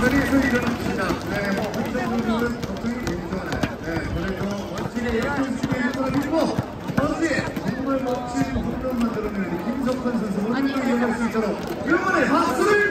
자리에서 일어납니다. 네, 뭐 홍정 선수는 걱정이 되기 전에 그래도 멋지게 약간 수비에 떨어지고 어제 정말 멋진 홈런 만들어내는 김석환 선수 오늘도 이어갈 수 있도록 응원의 박수를